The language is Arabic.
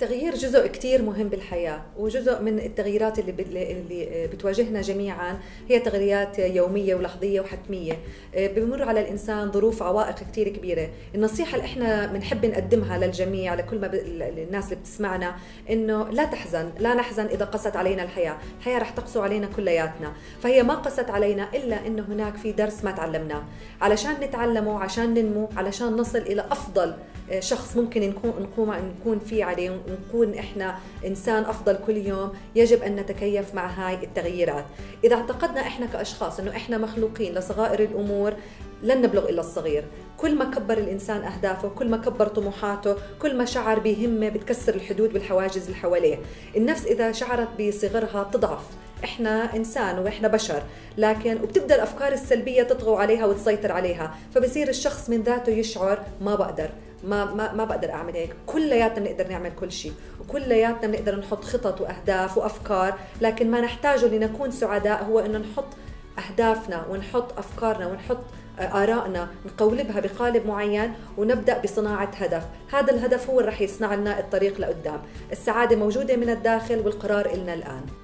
التغيير جزء كتير مهم بالحياة، وجزء من التغييرات اللي بتواجهنا جميعا هي تغييرات يومية ولحظية وحتمية. بمر على الإنسان ظروف عوائق كتير كبيرة. النصيحة اللي احنا بنحب نقدمها للجميع، لكل ما الناس اللي بتسمعنا، إنه لا نحزن إذا قست علينا الحياة رح تقسو علينا كلياتنا، فهي ما قست علينا إلا إنه هناك في درس ما تعلمناه، علشان نتعلمه، عشان ننمو، علشان نصل إلى أفضل شخص ممكن نكون فيه عليه، ونكون إحنا إنسان أفضل كل يوم. يجب أن نتكيف مع هاي التغييرات. إذا اعتقدنا إحنا كأشخاص إنه إحنا مخلوقين لصغائر الأمور، لن نبلغ إلا الصغير. كل ما كبر الإنسان أهدافه، كل ما كبر طموحاته، كل ما شعر بهمة بتكسر الحدود والحواجز اللي حواليه. النفس إذا شعرت بصغرها بتضعف. إحنا إنسان وإحنا بشر، لكن وبتبدأ الأفكار السلبية تطغى عليها وتسيطر عليها، فبصير الشخص من ذاته يشعر ما بقدر أعمل هيك. كلياتنا بنقدر نعمل كل شيء، وكلياتنا بنقدر نحط خطط وأهداف وأفكار، لكن ما نحتاجه لنكون سعداء هو إنه نحط أهدافنا ونحط أفكارنا ونحط آرائنا، نقولبها بقالب معين ونبدأ بصناعة هدف. هذا الهدف هو اللي رح يصنع لنا الطريق لقدام. السعادة موجودة من الداخل، والقرار إلنا الآن.